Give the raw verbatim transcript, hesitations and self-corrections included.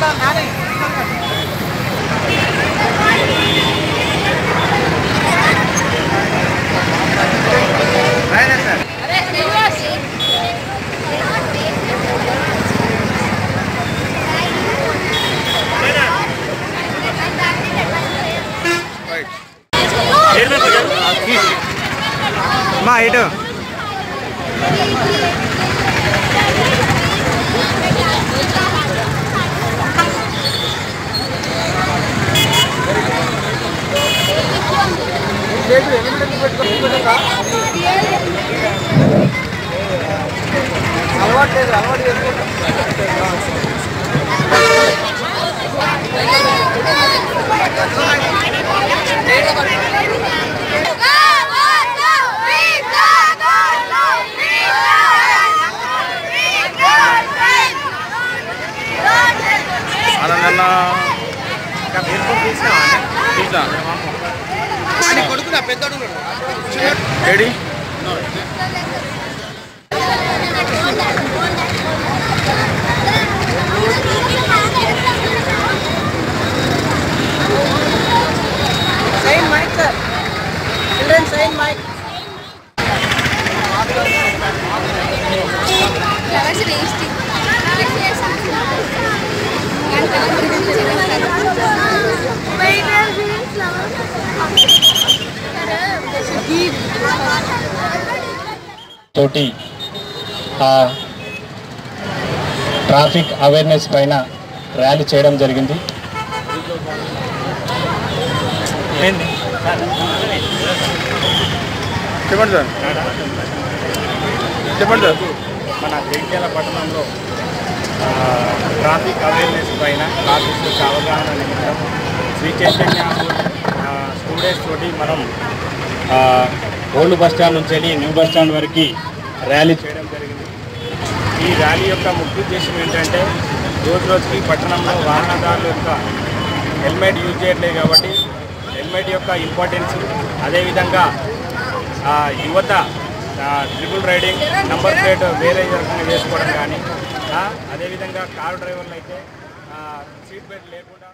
మా ఇటు అలవాటు లేదు అలవాటు చేసుకుంటాం కొడుకున్నా పెద్దోడు రెడీ సైన్ మైక్ సార్ చిల్డ్రన్ సైన్ మైక్ తోటి ట్రాఫిక్ అవేర్నెస్ పైన ర్యాలీ చేయడం జరిగింది. చెప్పండి సార్ చెప్పండి సార్ మన జగిత్యాల పట్టణంలో ట్రాఫిక్ అవేర్నెస్ పైన ట్రాఫిక్ యొక్క అవగాహన నిమిత్తం శ్రీ చైతన్య స్టూడెంట్స్ తోటి మనం ఓల్డ్ బస్ స్టాండ్ నుంచి వెళ్ళి న్యూ బస్ స్టాండ్ వరకు ర్యాలీ చేయడం జరిగింది. ఈ ర్యాలీ యొక్క ముఖ్య ఉద్దేశం ఏంటంటే రోజు రోజుకి పట్టణంలో వాహనదారుల యొక్క హెల్మెట్ యూజ్ చేయట్లేదు కాబట్టి హెల్మెట్ యొక్క ఇంపార్టెన్స్, అదేవిధంగా యువత ట్రిపుల్ రైడింగ్ నంబర్ ప్లేట్ వేరే రకంగా వేసుకోవడం కానీ, అదేవిధంగా కారు డ్రైవర్లు అయితే సీట్ బెల్ట్ లేకుండా